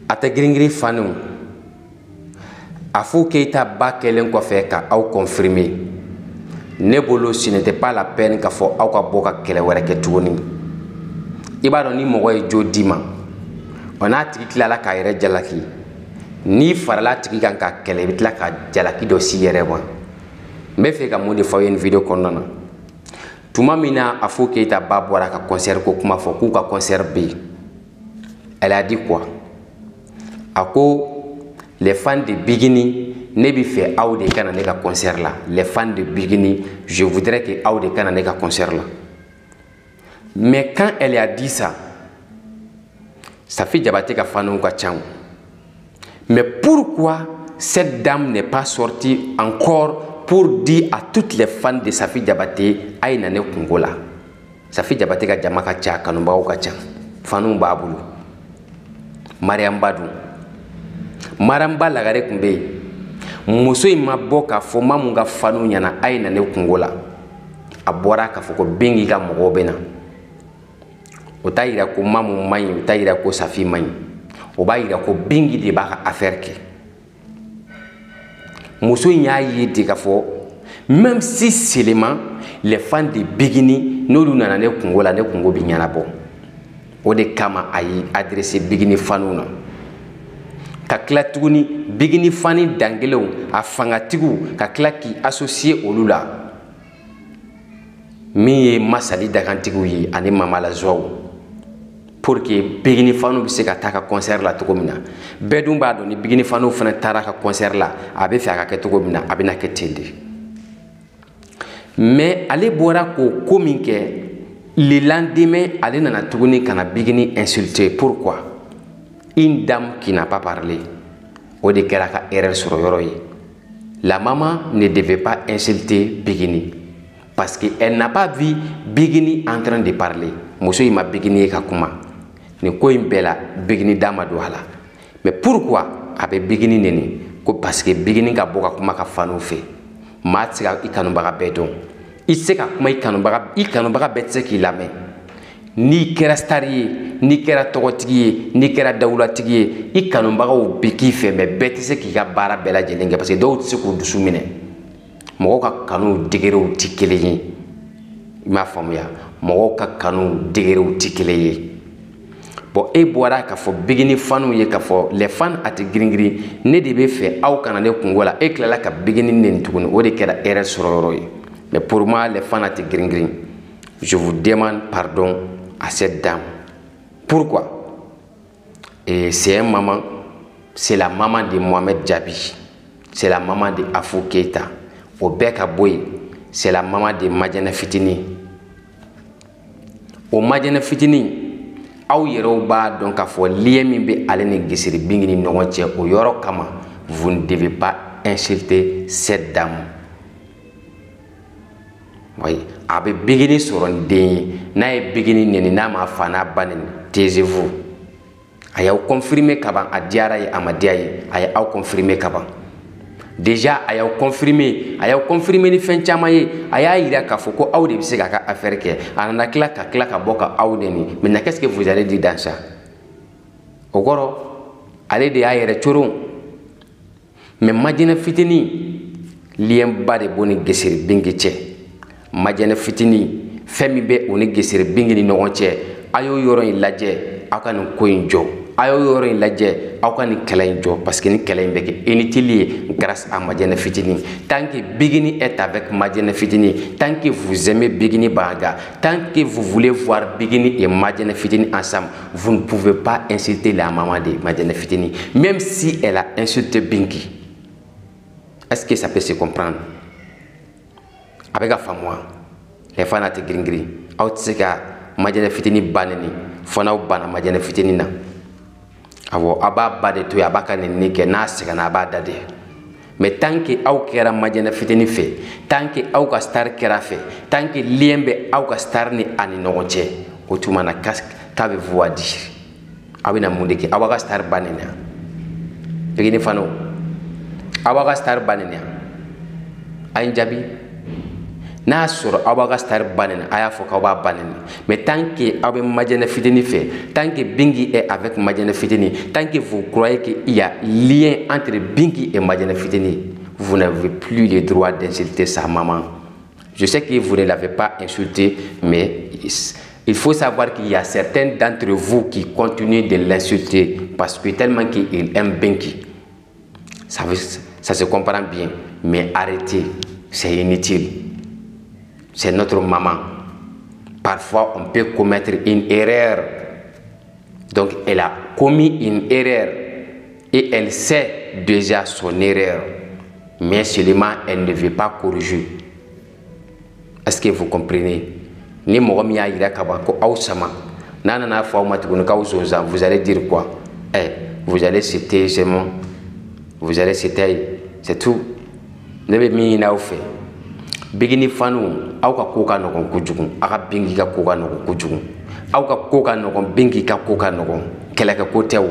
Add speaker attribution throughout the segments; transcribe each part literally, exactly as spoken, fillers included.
Speaker 1: ate gringri fanu Afou Keita ba kelen ko fe ka aw confirmer ne bolo ce n'était pas la peine ka fo aw ka boka kele were ke tuguni iba do ni mogo e jodi ma ona tigi tilala ka yere jalaki ni farala tigi kan ka kele bitla ka jalaki do si yere bon me fe ka modi fo une vidéo konnana tuma mina Afou Keita ba bora ka concert ko kuma fo ku ka concert bi elle a dit quoi ako les fans de Bigini ne bi fait aw de kana ne ka concert là les fans de Bigini je voudrais que aw de kana ne ka concert là mais quand elle a dit ça Safi Diabaté ka fanu ka chang mais pourquoi cette dame n'est pas sortie encore pour dire à toutes les fans de Safi Diabaté ay na ne kungola Safi Diabaté ka jama ka cha kanumba ka chang fanu babulu Mariam Badou Maramba lagare kumbe muso ima boka fo mamunga fanu nyana ay na ne kungola abora ka foko bengi ga mogo bena otayira ko mamu mai otayira ko Safi mai obayira ko bengi de ba affaire ke muso nya yiti ka fo même si seulement les fans de Bigini no nana ne kungola ne kungo bi nyana bo o de kama ayi adresser Bigini fanuna ka kila tuguni Bigini fani dangelew a fangatigu ka kila ki associé olula mi ye masali dagantigu yi ani mamala zwaw pour que Bigini fanu bi se ka ta ka concert la tugomina bedum ba do ni Bigini fanu fana tara ka concert la abe fi aka ke tugomina abina ke tende mais ale bora ko kominke le lendemain ale nana tuguni kana Bigini insulter pourquoi une dame qui n'a pas parlé au de keraka erreur sur yoroyi la maman ne devait pas insulter Bigini parce que elle n'a pas vu Bigini en train de parler muso ima Bigini ka kuma ni ko imbela Bigini dama do hala mais pourquoi abe Bigini neni ko parce que Bigini ka boka kuma ka fanu fe matsika ikanu baga bedon iseka kuma ikanu baga ikanu baga betse ki lame ni kera stari ni kera togotigi ni kera dawlatigi i kanubagaw biki fe mais bete se ki ga bara bela jelenge parce que do tse ko dusumine mogo ka kanu digerew tikeleyi ma famuya mogo ka kanu digerew tikeleyi bon e boara ka fo Bigini fanu ye ka fo les fans ati gringri ne de be fe aw kana ne kungola e klala ka Bigini nen tuguni o de kera erreur sororo ye mais pour moi les fans ati gringri je vous demande pardon à cette dame. Pourquoi? Et c'est un maman, c'est la maman de Mohamed Djabi, c'est la maman de Afou Keita. Au Beka Boy, c'est la maman de Madiana Fitini. Au Madiana Fitini, aw yero ba donc a fo lien min be alene gisiri bingini nongonche o yoro kama, vous ne devez pas insulter cette dame. Oui, abe Bigini soron denye na e Bigini neni na ma fana banen taisez-vous ayaw confirmer kaban adiara ye amadia ye ay aw confirmer kaban déjà ayaw confirmer ayaw confirmer ni fen chama ye aya ira ka foko aw de biseka ka affaire ke anana kila ka kila ka boka aw de ni mais qu'est-ce que vous allez dire dans ça ogoro allez de ayere choron mais Madiana Fitini lien bade boni gesir bingi che Madiana Fitini femi be oni gesir bingini nonche ayo yoro in laje akani ko injo ayo yoro in laje akani kala injo parce que ni kala imbeke inutile grâce à Madiana Fitini tant que Bigini est avec Madiana Fitini tant que vous aimez Bigini Baga tant que vous voulez voir Bigini et Madiana Fitini ensemble vous ne pouvez pas insulter la maman de Madiana Fitini même si elle a insulté Bingi. Est-ce que ça peut se comprendre? Avec la femme, les fans à gringri, outseka, Madiana Fitini baneni, fona ou bana Madiana Fitini na. Avo aba bade to yabaka ne nike na seka na aba dade. Mais tant que au kera Madiana Fitini fait, tant que au ka star kera fait, tant que liembe au ka star ni ani noche, otuma na casque, qu'avez-vous à dire? Awina mundeke, awaka star banenia. Begini fano. Awaka star banenia. Ain Djabi n'a sɔrɔ aw b'a ka star banni a y'a fɔ k'aw b'a banni mais tant que aw bɛ majɛnɛ fitini fɛ tant que Bingi est avec majɛnɛ fitini tant que vous croyez qu'il y a lien entre Bingi et majɛnɛ fitini vous n'avez plus le droit d'insulter sa maman. Je sais que vous ne l'avez pas insulté, mais il faut savoir qu'il y a certains d'entre vous qui continuent de l'insulter parce que tellement qu'il aime Bingi. Ça, ça se comprend bien, mais arrêtez, c'est inutile. C'est notre maman. Parfois, on peut commettre une erreur. Donc, elle a commis une erreur et elle sait déjà son erreur. Mais seulement, elle ne veut pas corriger. Est-ce que vous comprenez? Ni mogom ya ira kaba ko awsama nana na fa ma tukun ka uzoza vous allez dire quoi? Eh, vous allez citer seulement, vous allez citer, c'est tout. Ne be mi na ofe bigini fanu aw ka koka no kon kujugun aka Bingi ka koka no kon kujugun aw ka koka no kon Bingi ka koka no kon kela ka kotew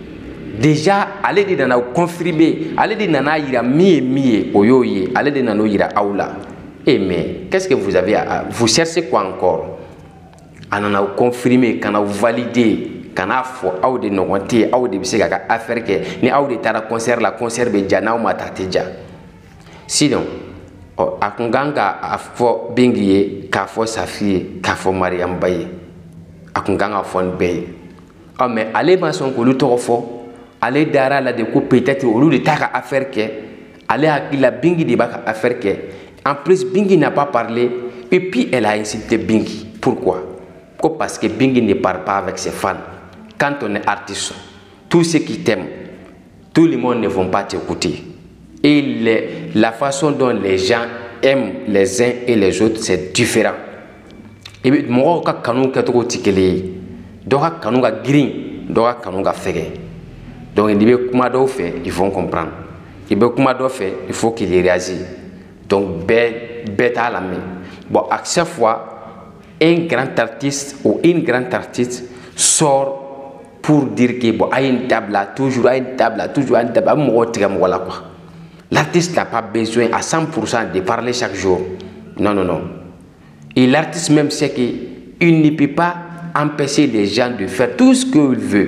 Speaker 1: déjà ale de nana confirmer ale de nana ira mi mi oyoye ale de nana ira awla. Eh mais qu'est-ce que vous avez à... Vous cherchez quoi encore? On a confirmé, on a validé, on a fait, on a noté, on a fait affaire que ni on a tara concert la concert be jana ou matateja. Sinon, a kunganga a fo Bingi ka fo sa fille ka fo Mariam Baye. A kunganga fon Baye. Oh mais allez ma son ko lu to fo, allez dara la de ko peut-être au lieu de tara affaire que allez à la Bingi de baka affaire que. En plus, Bingi n'a pas parlé et puis elle a insulté Bingi. Pourquoi? Parce que Bingi ne parle pas avec ses fans. Quand on est artiste, tous ceux qui t'aiment, tout le monde ne vont pas t'écouter. Et les, la façon dont les gens aiment les uns et les autres, c'est différent. Et puis, moi, quand kanou katoko tikele, doka kanou ga green, doka kanou ga fege. Donc, il veut comment d'en faire, ils vont comprendre. Il veut comment d'en faire, il faut qu'il réagisse. Donc, bête à la main. Bon, à chaque fois, un grand artiste ou une grande artiste sort pour dire que bon, à une table là, toujours à une table là, toujours à une table là, l'artiste n'a pas besoin à cent pour cent de parler chaque jour. Non, non, non. Et l'artiste même sait qu'il ne peut pas empêcher les gens de faire tout ce qu'il veut.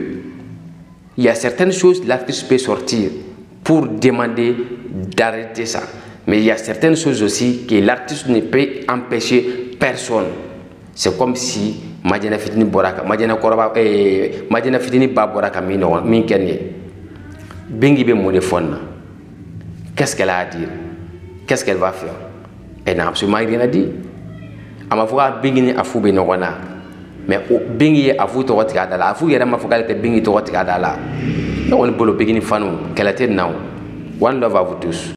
Speaker 1: Il y a certaines choses, l'artiste peut sortir pour demander d'arrêter ça. Mais il y a certaines choses aussi que l'artiste ne peut empêcher personne. C'est comme si Majana Fitini Boraka, Majana Koraba, eh, Majana Fitini Baboraka Mino, Minkanye. Bingi be monéphone. Qu'est-ce qu'elle a à dire? Qu'est-ce qu'elle va faire? Elle n'a absolument rien à dire. Elle m'a dit Bingi a fou Benogana. Mais Bingi a fou Toratikadala. A fou Yerama Fokal Bingi Toratikadala. On est pour le Bingi Fanou. Qu'elle a été now. One love à vous tous.